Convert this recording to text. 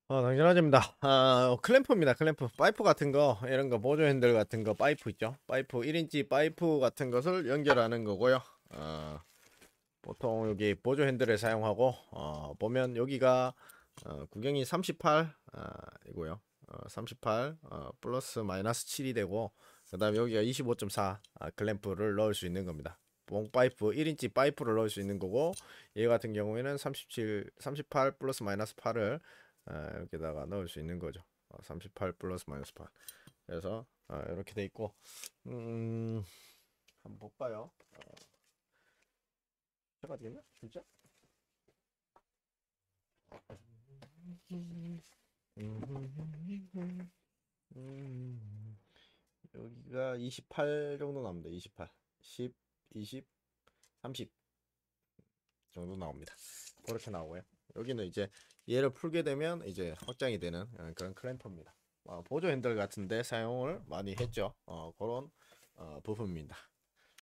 당연하집니다. 클램프입니다. 클램프. 파이프 같은 거, 이런 거, 보조 핸들 같은 거, 파이프 있죠? 파이프, 1인치 파이프 같은 것을 연결하는 거고요. 보통 여기 보조 핸들을 사용하고, 보면 여기가, 구경이 38, 이고요. 38, 플러스 마이너스 7이 되고, 그 다음에 여기가 25.4, 클램프를 넣을 수 있는 겁니다. 봉 파이프, 1인치 파이프를 넣을 수 있는 거고, 얘 같은 경우에는 38 플러스 마이너스 8을 여기다가 넣을 수 있는 거죠. 38 플러스 마이너스 8. 그래서 이렇게 돼 있고, 한번 볼까요? 제가 되겠나? 진짜? 여기가 28 정도 나옵니다. 28, 10, 20, 30 정도 나옵니다. 그렇게 나오고요. 여기는 이제 얘를 풀게 되면 이제 확장이 되는 그런 클램프입니다. 보조 핸들 같은데 사용을 많이 했죠. 그런 부분입니다.